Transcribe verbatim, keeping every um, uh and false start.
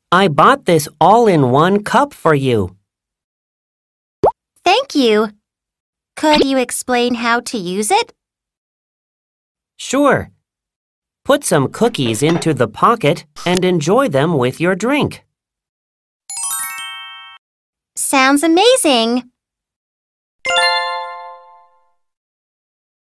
I bought this all-in-one cup for you. Thank you. Could you explain how to use it? Sure. Put some cookies into the pocket and enjoy them with your drink. Sounds amazing.